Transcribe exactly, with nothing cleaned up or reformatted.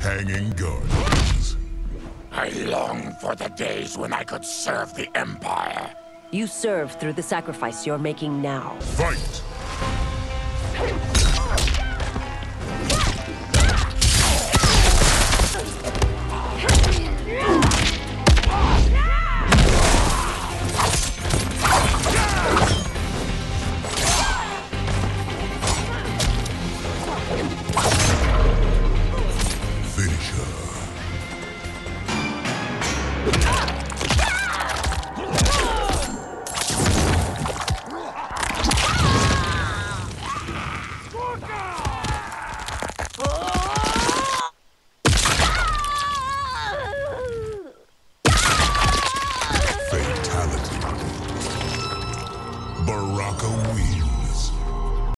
hanging gardens. I long for the days when I could serve the Empire. You serve through the sacrifice you're making now. Fight!